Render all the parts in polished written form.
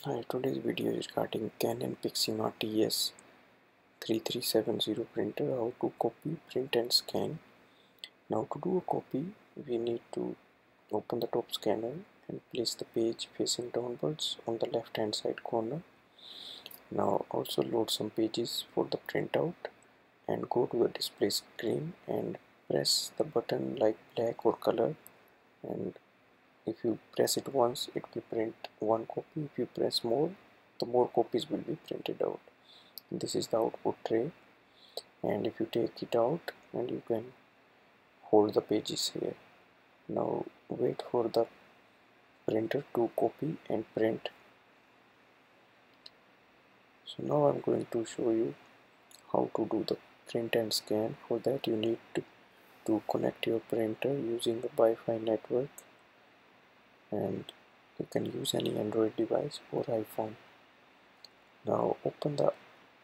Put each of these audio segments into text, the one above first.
Hi, today's video is regarding Canon PIXMA TS3370 printer, how to copy, print and scan. Now to do a copy, we need to open the top scanner and place the page facing downwards on the left hand side corner. Now also load some pages for the printout and go to the display screen and press the button like black or color, and if you press it once it will print one copy. If you press more, the more copies will be printed out. This is the output tray, and if you take it out and you can hold the pages here. Now wait for the printer to copy and print. So now I'm going to show you how to do the print and scan. For that you need to connect your printer using the Wi-Fi network, and you can use any Android device or iPhone. Now open the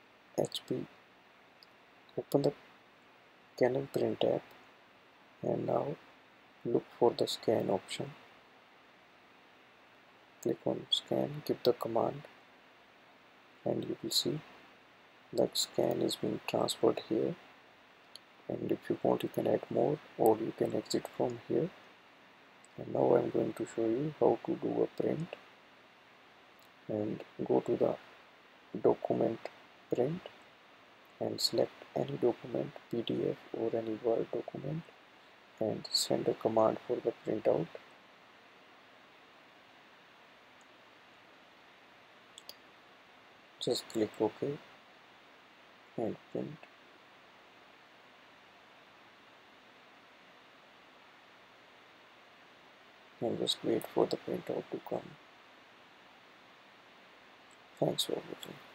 Canon print app and now look for the scan option. Click on scan, give the command, and you will see the scan is being transferred here. And if you want, you can add more, or you can exit from here. And now I'm going to show you how to do a print. And go to the document print and select any document, PDF or any Word document, and send a command for the printout. Just click OK and print. And just wait for the printout to come. Thanks for watching.